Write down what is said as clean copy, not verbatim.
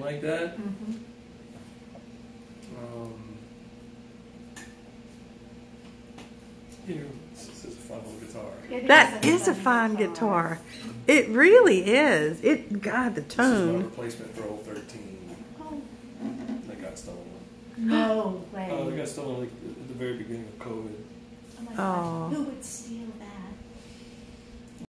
like that. Mm-hmm. Here, this is a fun little guitar. That is a fine guitar. It really is. God, the This is tone. my replacement for old 13. Oh, That got stolen. no way. Oh, they got stolen like at the very beginning of COVID. Oh my Oh. God. Who would steal that?